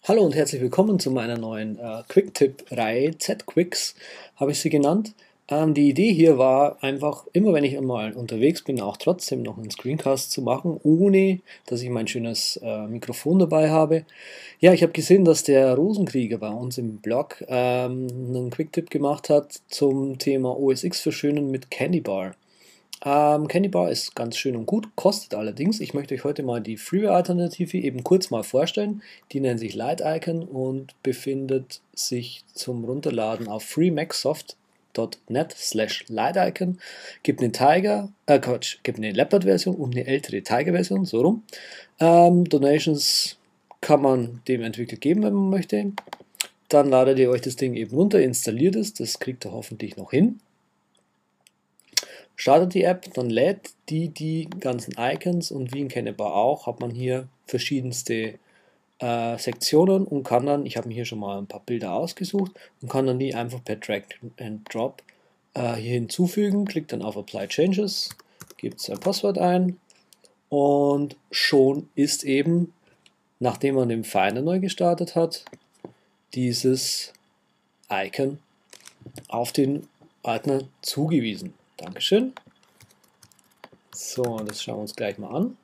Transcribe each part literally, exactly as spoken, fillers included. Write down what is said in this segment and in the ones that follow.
Hallo und herzlich willkommen zu meiner neuen äh, Quick-Tipp-Reihe, Z-Quicks habe ich sie genannt. Ähm, die Idee hier war einfach, immer wenn ich einmal unterwegs bin, auch trotzdem noch einen Screencast zu machen, ohne dass ich mein schönes äh, Mikrofon dabei habe. Ja, ich habe gesehen, dass der Rosenkrieger bei uns im Blog ähm, einen Quick-Tipp gemacht hat zum Thema O S X verschönern mit Candy Bar. Ähm, Candy Bar ist ganz schön und gut, kostet allerdings. Ich möchte euch heute mal die Freeware-Alternative eben kurz mal vorstellen. Die nennt sich Light Icon und befindet sich zum Runterladen auf freemaxsoft punkt net slash lighticon. Gibt eine Tiger, äh Quatsch, gibt eine Leopard-Version und eine ältere Tiger-Version, so rum. Ähm, Donations kann man dem Entwickler geben, wenn man möchte. Dann ladet ihr euch das Ding eben runter, installiert es, das kriegt ihr hoffentlich noch hin. Startet die App, dann lädt die die ganzen Icons und wie in Candy Bar auch, hat man hier verschiedenste äh, Sektionen und kann dann, ich habe mir hier schon mal ein paar Bilder ausgesucht und kann dann die einfach per Drag and Drop äh, hier hinzufügen, klickt dann auf Apply Changes, gibt sein Passwort ein und schon ist eben, nachdem man den Finder neu gestartet hat, dieses Icon auf den Ordner zugewiesen. Dankeschön. So, das schauen wir uns gleich mal an.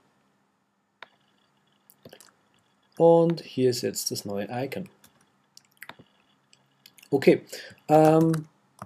Und hier ist jetzt das neue Icon. Okay. Ähm,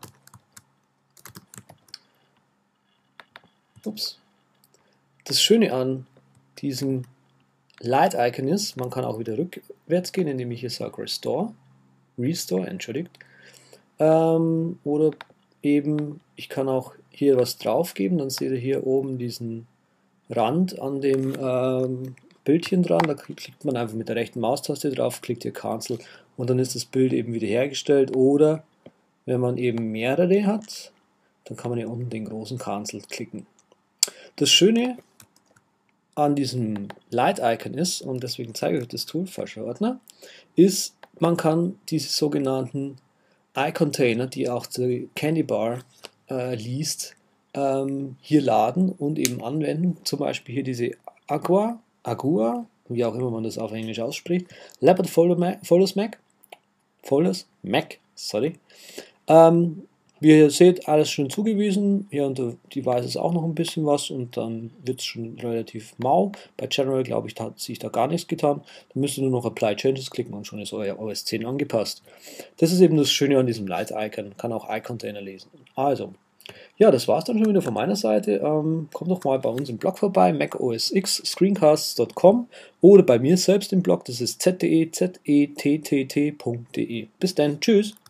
ups. Das Schöne an diesem Light Icon ist, man kann auch wieder rückwärts gehen, indem ich hier sage Restore. Restore, entschuldigt. Ähm, oder eben, ich kann auch hier was draufgeben, dann seht ihr hier oben diesen Rand an dem ähm, Bildchen dran, da klickt man einfach mit der rechten Maustaste drauf, klickt hier Cancel und dann ist das Bild eben wiederhergestellt. Oder wenn man eben mehrere hat, dann kann man hier unten den großen Cancel klicken. Das Schöne an diesem Light Icon ist, und deswegen zeige ich euch das Tool, falscher Ordner, ist, man kann diese sogenannten iContainer, die auch die Candy Bar äh, liest, ähm, hier laden und eben anwenden. Zum Beispiel hier diese Agua, Agua, wie auch immer man das auf Englisch ausspricht, Leopard Follows Mac, Follows Mac, sorry. Ähm, wie ihr seht, alles schön zugewiesen. Hier unter Device ist auch noch ein bisschen was und dann wird es schon relativ mau. Bei General, glaube ich, hat sich da gar nichts getan. Dann müsst ihr nur noch Apply Changes klicken und schon ist euer O S zehn angepasst. Das ist eben das Schöne an diesem Light Icon. Kann auch iContainer lesen. Also, ja, das war es dann schon wieder von meiner Seite. Ähm, kommt doch mal bei uns im Blog vorbei, mac o s x screencasts punkt com oder bei mir selbst im Blog, das ist z punkt d e, z e t t t punkt d e. Bis dann, tschüss!